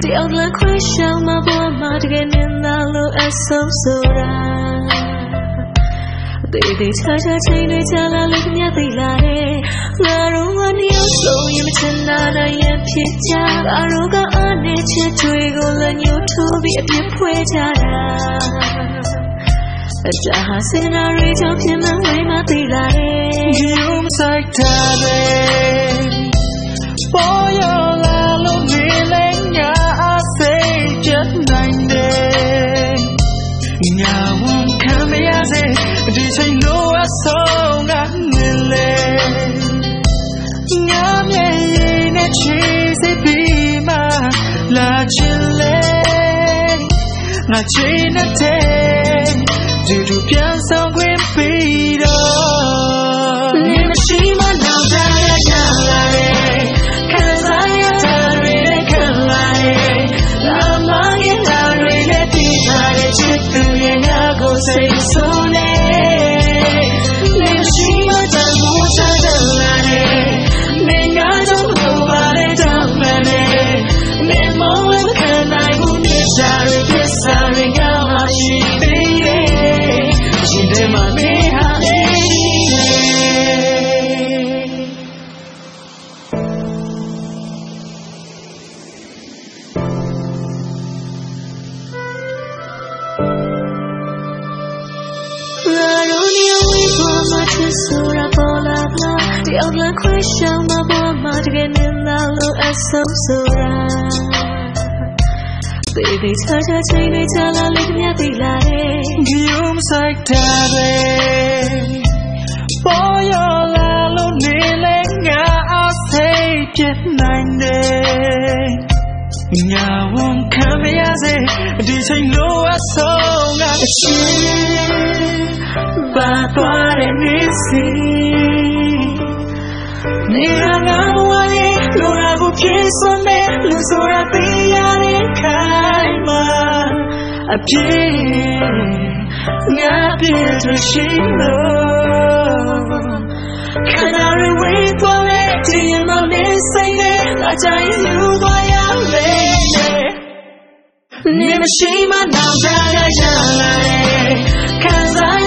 တယောက်လမ်းခွဲရှောင်မှာပေါ်မှာတကယ်မြင်သာလို့အဆုံးဆိုတာတေချာချာချိန်တွေကြာလာလို့မြတ်သိလာတယ်ငါတို့ကနေဆုံးရင်မချင်တာနိုင်ရဖြစ်ကြငါတို့ကအားနေချစ်တွေကိုလည်းညှို့ထိုးပြီးအပြစ်ဖွေးကြတာအကြဟာစင်နာရီကြောင့်ဖြစ်မှဝိုင်းမသိလာတယ်ဒီလိုမဆိုင်တာပဲပေါ်ရလာလို့နေလဲငါအစိတ်ချက်နိုင်တယ်ငါဝန်ခံမရစေဒီချိန်လို့အဆုံးကနေလေငါမျက်ရည်နဲ့ချီစိတ်ပြီးမှလာချင်လေငါချင်တဲ့တူပြန်ဆောင်ခွင့်ပြီးတော့နေမရှိမှနောက်ကြရလာတယ်ခံစားရတာတွေနဲ့ခံလာတယ်လာမငယ်လာတွေနဲ့တည်ထားတဲ့ချစ်သူရဲ့ငါကိုစိတ်ဆိုးနေနေမရှိမှတန်ဖိုးချလာတယ်နေငါတို့လိုပါလေတော့မှန်တယ်နေမဝင်ခံနိုင်ဘူးနေစားရပြစားရငါမရှိသေးတယ်She my me Sura bola bla, the outline question my bomb again in the low as some sura. Baby, touch a chain, it's all a little bit like you like that. For your lalo kneeling, I'll say, get 90. Now won't come as it, this ain't no song I see. But what I see, near now, I will kiss on me, lose or I be in kind. I appear to she know. Can I wait for it? Do you know this thing? I tell you why I'm late. Never see my now that I